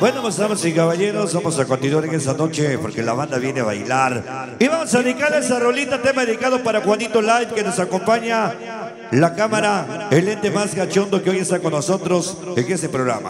Bueno, pues damas y caballeros, vamos a continuar en esta noche porque la banda viene a bailar. Y vamos a dedicar esa rolita, tema dedicado para Juanito Light, que nos acompaña la cámara, el ente más cachondo que hoy está con nosotros en este programa.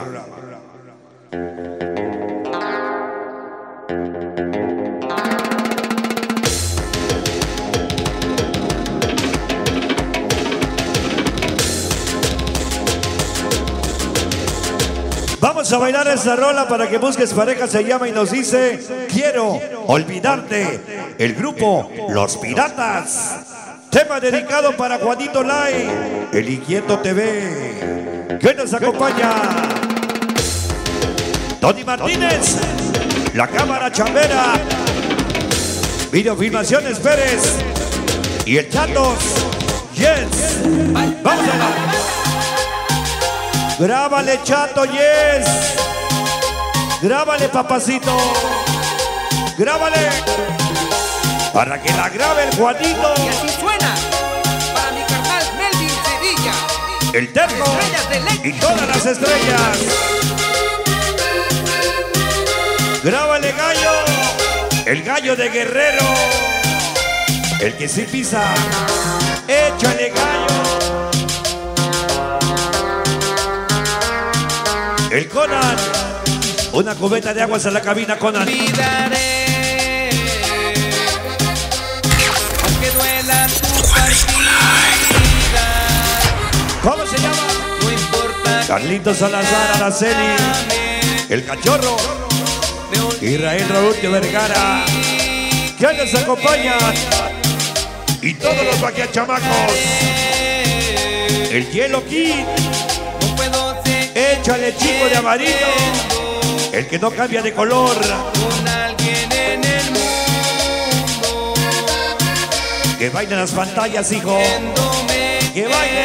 Vamos a bailar esa rola para que busques pareja, se llama y nos dice: quiero olvidarte. El grupo Los Piratas. Tema dedicado para Juanito Lai, el Inquieto TV, que nos acompaña Tony Martínez, la cámara chambera, Videofilmaciones Pérez y el Chatos. Yes. Vamos a bailar. Grábale, Chato, yes. Grábale, papacito. Grábale. Para que la grabe el Juanito. Y así suena para mi carnal Melvin Sevilla. El Terco y todas las estrellas. Grábale, Gallo. El Gallo de Guerrero. El que sí pisa. Échale, Gallo. El Conan, una cubeta de aguas en la cabina, Conan. Olvidaré, aunque duela tu partida. ¿Cómo se llama? No importa. Carlitos Salazar, Araceli, el Cachorro, Israel Raúl de Vergara, que nos acompañan, y todos los vaquiachamacos. El Hielo Kid. Échale, chico de amarillo, el que no cambia de color. Con alguien en el mundo, que baile en las pantallas, hijo. Que baile.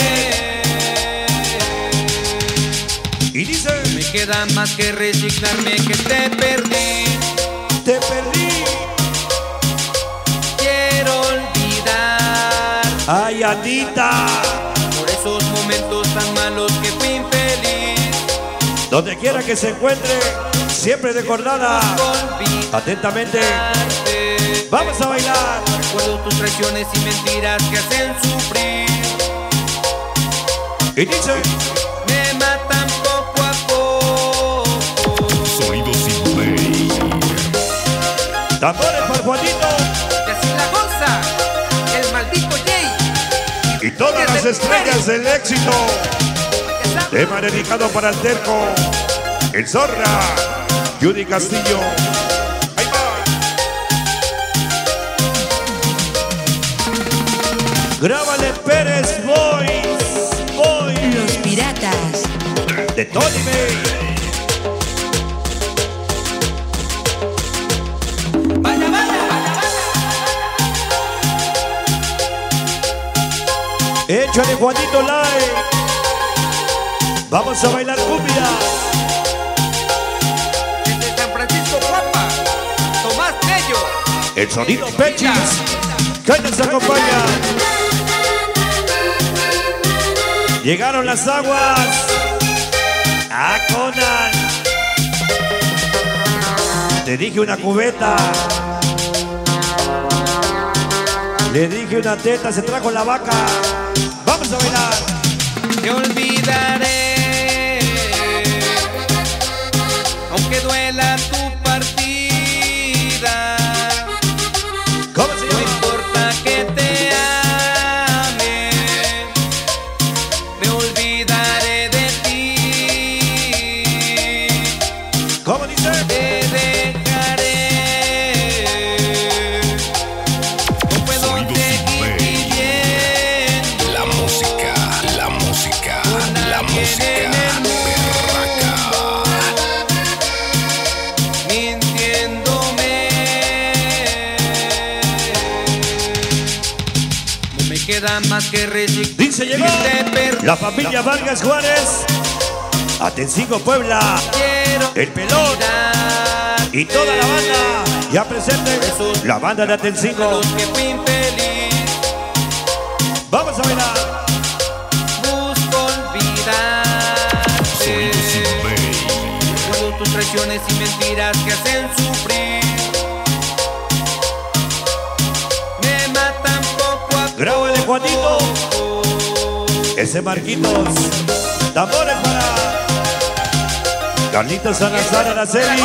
Y dice: me queda más que resignarme que te perdí. Te perdí. Quiero olvidar. Ay, Anita. Por esos momentos tan malos que fui infeliz. Donde quiera que se encuentre, siempre recordada. Atentamente. Vamos a bailar. Recuerdo tus traiciones y mentiras que hacen sufrir. Y dice: me matan poco a poco. Sonidos sin play. Tambores para Juanito. Y así la goza el maldito Jay. Y todas las estrellas del éxito. Tema dedicado para el Terco, el Zorra, Judy Castillo. Ahí va. Grábale, Pérez Boys. Los Piratas. De Tony May. Vaya, vaya. Échale, Juanito Live. Vamos a bailar cumbia. Desde San Francisco, Guapa, Tomás Bello. El sonido Pechis, que nos acompaña. Llegaron las aguas. A Conan. Te dije una cubeta. Le dije una teta, se trajo la vaca. Vamos a bailar. Te olvidaré, aunque duela tu partida. ¿Cómo se No llama? importa que te ame, me olvidaré de ti. ¿Cómo dice? Te dejaré. No puedo Sonidos sin seguir play. viviendo. La música, la música, la música. Berraca. Mintiéndome. No me queda más que resistir. Dice: llegó la familia Vargas Juárez, Atencingo, Puebla, Quiero el Pelón olvidar y toda la banda. Ya presente la banda de Atencingo. los que fui infeliz. Vamos a bailar. Busco olvidar. Sonidos sin play. por tus traiciones y mentiras que hacen sufrir. Me matan poco a Grábale, Juanito. Ese Marquitos. Tambores para Carlitos Salazar Araceli.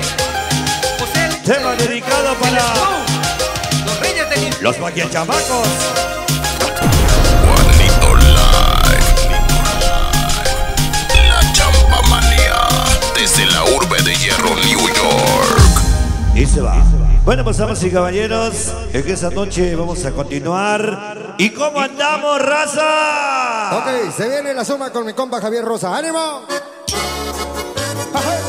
Tema dedicado para los reyes del los maquiachamacos. Juanito Live. La Champamanía. Desde la urbe de Hierro, New York. Y se va. Bueno, pues damas y caballeros, en esta noche vamos a continuar. ¿Y cómo andamos, raza? Ok, se viene la suma con mi compa Javier Rosa. ¡Ánimo! ¡Ajá!